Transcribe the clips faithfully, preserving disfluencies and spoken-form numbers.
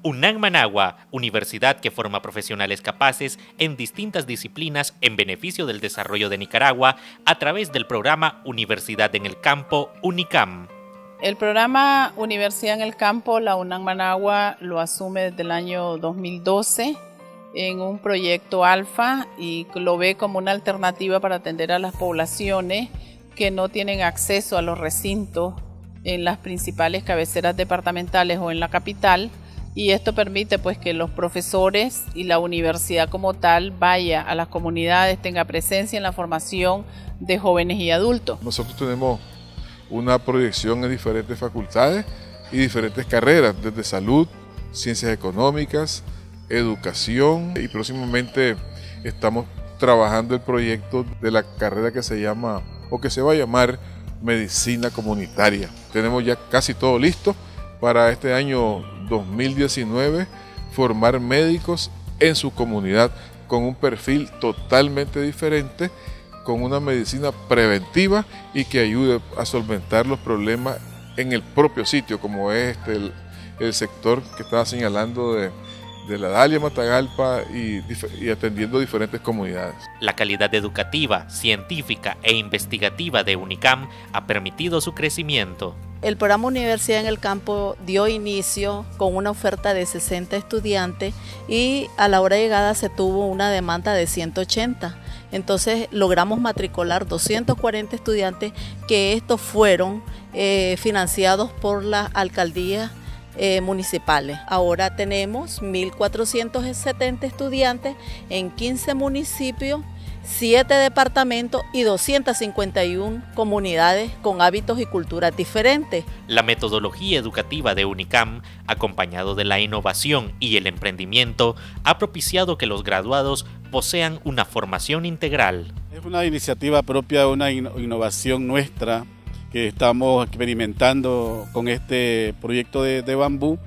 UNAM Managua, universidad que forma profesionales capaces en distintas disciplinas en beneficio del desarrollo de Nicaragua a través del programa Universidad en el Campo, UNICAM. El programa Universidad en el Campo, la UNAM Managua lo asume desde el año dos mil doce en un proyecto alfa y lo ve como una alternativa para atender a las poblaciones que no tienen acceso a los recintos en las principales cabeceras departamentales o en la capital, y esto permite pues que los profesores y la universidad como tal vaya a las comunidades, tenga presencia en la formación de jóvenes y adultos. Nosotros tenemos una proyección en diferentes facultades y diferentes carreras, desde salud, ciencias económicas, educación, y próximamente estamos trabajando el proyecto de la carrera que se llama, o que se va a llamar, medicina comunitaria. Tenemos ya casi todo listo para este año dos mil diecinueve, formar médicos en su comunidad con un perfil totalmente diferente, con una medicina preventiva y que ayude a solventar los problemas en el propio sitio, como es este, el, el sector que estaba señalando de, de la Dalia, Matagalpa y, y atendiendo diferentes comunidades. La calidad educativa, científica e investigativa de UNICAM ha permitido su crecimiento. El programa Universidad en el Campo dio inicio con una oferta de sesenta estudiantes y a la hora de llegada se tuvo una demanda de ciento ochenta. Entonces logramos matricular doscientos cuarenta estudiantes, que estos fueron eh, financiados por las alcaldías eh, municipales. Ahora tenemos mil cuatrocientos setenta estudiantes en quince municipios, siete departamentos y doscientas cincuenta y una comunidades con hábitos y culturas diferentes. La metodología educativa de UNICAM, acompañado de la innovación y el emprendimiento, ha propiciado que los graduados posean una formación integral. Es una iniciativa propia, una innovación nuestra que estamos experimentando con este proyecto de, de bambú,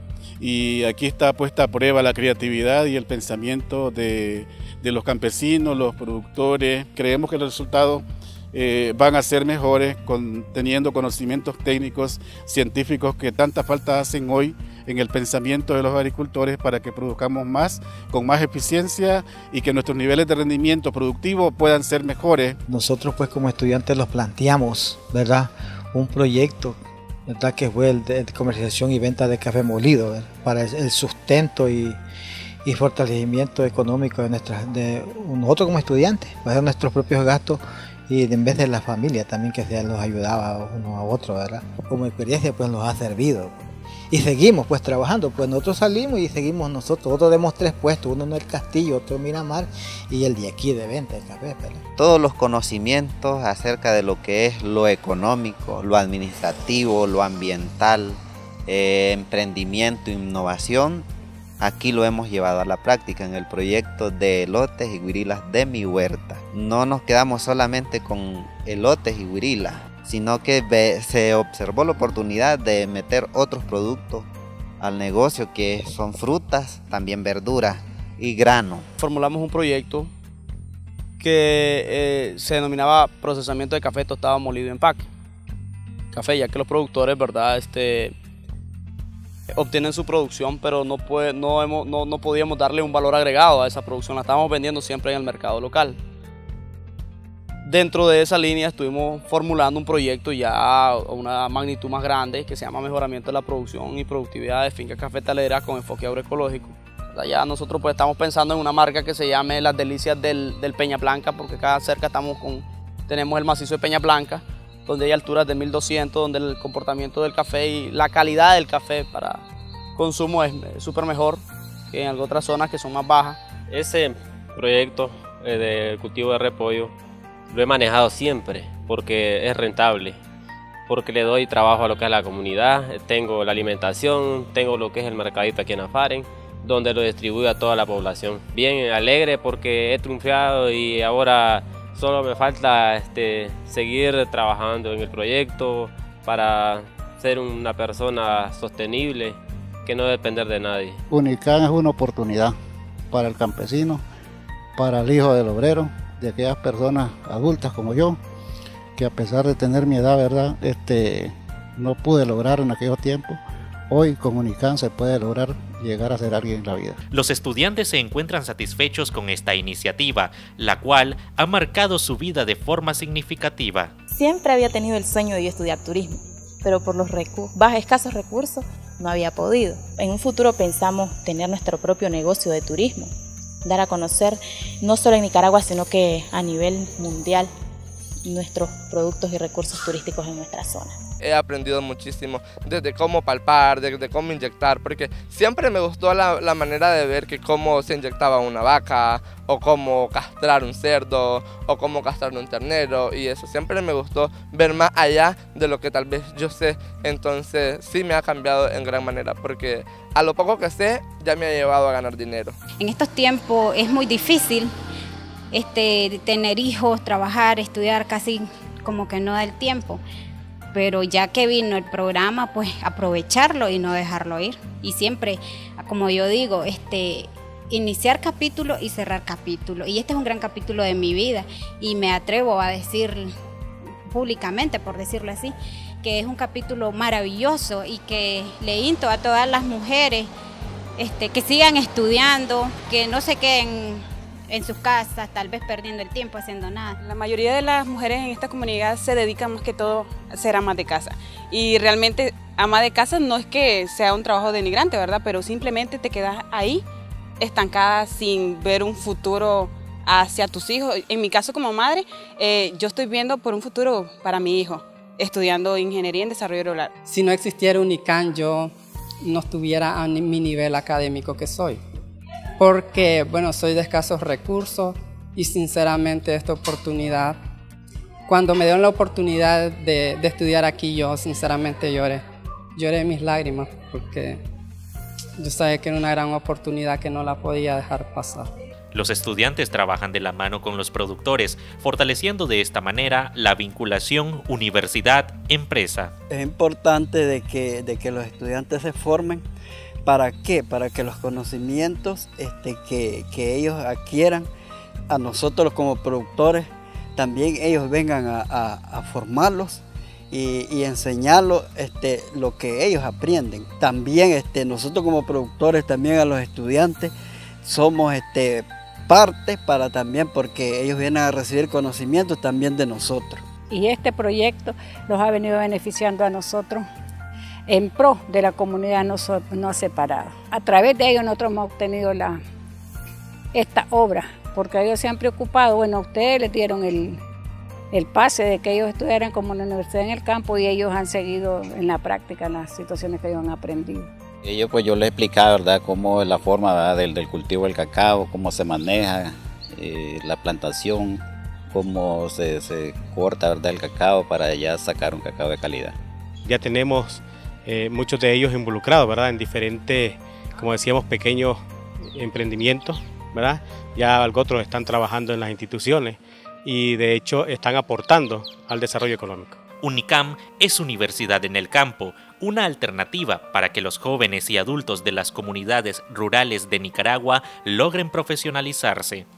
y aquí está puesta a prueba la creatividad y el pensamiento de, de los campesinos, los productores. Creemos que los resultados eh, van a ser mejores con, teniendo conocimientos técnicos, científicos que tanta falta hacen hoy en el pensamiento de los agricultores para que produzcamos más, con más eficiencia, y que nuestros niveles de rendimiento productivo puedan ser mejores. Nosotros pues como estudiantes los planteamos, ¿verdad?, un proyecto, ¿verdad?, que fue el de comercialización y venta de café molido, ¿verdad?, para el sustento y, y fortalecimiento económico de, nuestras, de nosotros como estudiantes, para hacer nuestros propios gastos, y en vez de la familia también, que se nos ayudaba uno a otro, ¿verdad? Como experiencia pues nos ha servido. Y seguimos pues trabajando, pues nosotros salimos y seguimos nosotros, nosotros tenemos tres puestos, uno en el Castillo, otro en Miramar y el de aquí de venta de café. ¿Verdad? Todos los conocimientos acerca de lo que es lo económico, lo administrativo, lo ambiental, eh, emprendimiento, innovación, aquí lo hemos llevado a la práctica en el proyecto de elotes y guirilas de mi huerta. No nos quedamos solamente con elotes y guirilas, sino que se observó la oportunidad de meter otros productos al negocio, que son frutas, también verduras y grano. Formulamos un proyecto que eh, se denominaba procesamiento de café tostado molido en empaque. Café, ya que los productores, ¿verdad?, este, obtienen su producción, pero no, puede, no, hemos, no, no podíamos darle un valor agregado a esa producción, la estábamos vendiendo siempre en el mercado local. Dentro de esa línea estuvimos formulando un proyecto ya a una magnitud más grande que se llama Mejoramiento de la Producción y Productividad de Fincas Cafetaleras con enfoque agroecológico. Ya nosotros pues estamos pensando en una marca que se llame Las Delicias del, del Peña Blanca, porque acá cerca estamos con, tenemos el macizo de Peña Blanca, donde hay alturas de mil doscientos, donde el comportamiento del café y la calidad del café para consumo es súper mejor que en otras zonas que son más bajas. Ese proyecto eh, de cultivo de repollo lo he manejado siempre porque es rentable, porque le doy trabajo a lo que es la comunidad, tengo la alimentación, tengo lo que es el mercadito aquí en Afaren, donde lo distribuyo a toda la población. Bien alegre porque he triunfado y ahora solo me falta este, seguir trabajando en el proyecto para ser una persona sostenible, que no depender de nadie. UNICAM es una oportunidad para el campesino, para el hijo del obrero, de aquellas personas adultas como yo, que a pesar de tener mi edad, ¿verdad?, este, no pude lograr en aquellos tiempos. Hoy con UNICAM se puede lograr llegar a ser alguien en la vida. Los estudiantes se encuentran satisfechos con esta iniciativa, la cual ha marcado su vida de forma significativa. Siempre había tenido el sueño de estudiar turismo, pero por los bajos, escasos recursos no había podido. En un futuro pensamos tener nuestro propio negocio de turismo, dar a conocer no solo en Nicaragua, sino que a nivel mundial nuestros productos y recursos turísticos en nuestra zona. He aprendido muchísimo desde cómo palpar, desde cómo inyectar, porque siempre me gustó la, la manera de ver que cómo se inyectaba una vaca, o cómo castrar un cerdo, o cómo castrar un ternero, y eso siempre me gustó ver más allá de lo que tal vez yo sé. Entonces sí me ha cambiado en gran manera, porque a lo poco que sé ya me ha llevado a ganar dinero. En estos tiempos es muy difícil este, tener hijos, trabajar, estudiar, casi como que no da el tiempo. Pero ya que vino el programa, pues aprovecharlo y no dejarlo ir. Y siempre, como yo digo, este, iniciar capítulo y cerrar capítulo. Y este es un gran capítulo de mi vida y me atrevo a decir públicamente, por decirlo así, que es un capítulo maravilloso y que le insto a todas las mujeres este, que sigan estudiando, que no se queden en sus casas, tal vez perdiendo el tiempo haciendo nada. La mayoría de las mujeres en esta comunidad se dedican más que todo a ser amas de casa. Y realmente ama de casa no es que sea un trabajo denigrante, ¿verdad? Pero simplemente te quedas ahí estancada sin ver un futuro hacia tus hijos. En mi caso como madre, eh, yo estoy viendo por un futuro para mi hijo, estudiando Ingeniería en Desarrollo Rural. Si no existiera UNICAM, yo no estuviera a mi nivel académico que soy. Porque, bueno, soy de escasos recursos y sinceramente esta oportunidad, cuando me dieron la oportunidad de, de estudiar aquí, yo sinceramente lloré, lloré mis lágrimas porque yo sabía que era una gran oportunidad que no la podía dejar pasar. Los estudiantes trabajan de la mano con los productores, fortaleciendo de esta manera la vinculación universidad-empresa. Es importante de que, de que los estudiantes se formen. ¿Para qué? Para que los conocimientos este, que, que ellos adquieran, a nosotros como productores, también ellos vengan a, a, a formarlos y, y enseñarlos este, lo que ellos aprenden. También este, nosotros como productores, también a los estudiantes, somos este, parte para también, porque ellos vienen a recibir conocimientos también de nosotros. Y este proyecto los ha venido beneficiando a nosotros en pro de la comunidad no, no separada. A través de ellos nosotros hemos obtenido la, esta obra, porque ellos se han preocupado, bueno, ustedes les dieron el, el pase de que ellos estudiaran como en la universidad en el campo y ellos han seguido en la práctica las situaciones que ellos han aprendido. Ellos pues yo les explicaba, ¿verdad?, cómo es la forma, ¿verdad?, del, del cultivo del cacao, cómo se maneja eh, la plantación, cómo se, se corta, ¿verdad?, el cacao para ya sacar un cacao de calidad. Ya tenemos Eh, muchos de ellos involucrados, ¿verdad?, en diferentes, como decíamos, pequeños emprendimientos, ¿verdad? Ya otros están trabajando en las instituciones y de hecho están aportando al desarrollo económico. UNICAM es Universidad en el Campo, una alternativa para que los jóvenes y adultos de las comunidades rurales de Nicaragua logren profesionalizarse.